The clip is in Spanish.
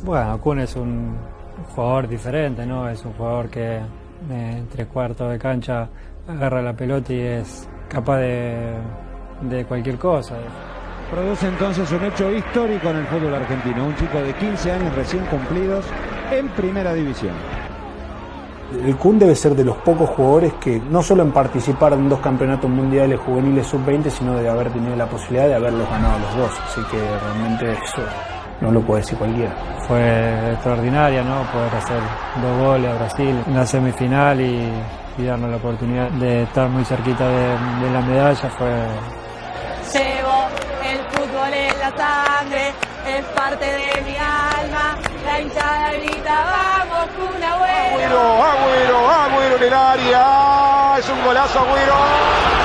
Bueno, Kun es un jugador diferente, ¿no? Es un jugador que en 3/4 de cancha agarra la pelota y es capaz de cualquier cosa. Produce entonces un hecho histórico en el fútbol argentino, un chico de 15 años recién cumplidos en primera división. El Kun debe ser de los pocos jugadores que no solo en participar en 2 campeonatos mundiales juveniles sub-20, sino de haber tenido la posibilidad de haberlos ganado los 2, así que realmente eso no lo puede decir cualquiera. Fue extraordinaria, ¿no? Poder hacer 2 goles a Brasil en la semifinal y darnos la oportunidad de estar muy cerquita de la medalla fue... Llevo el fútbol en la sangre, es parte de mi alma, la hinchada grita, vamos, Kun Agüero. Agüero en el área, es un golazo Agüero.